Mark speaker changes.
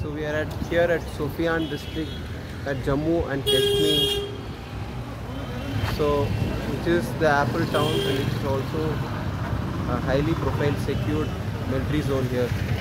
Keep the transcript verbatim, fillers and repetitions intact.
Speaker 1: So we are at here at Shopian district at Jammu and Kashmir. So which is the Apple town, and it is also a highly profile secured military zone here.